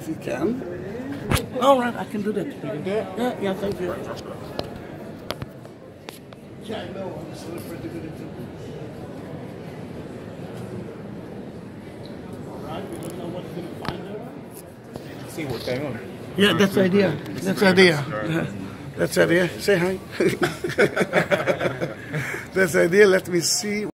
if you can. All right, I can do that. You can do it? Yeah, thank you. Yeah, I know. I'm so afraid to do it. All right, we don't know what's going to find there. See what's going on. Yeah, that's the idea. That's the idea. That's the idea. Say hi. That's the idea. Let me see.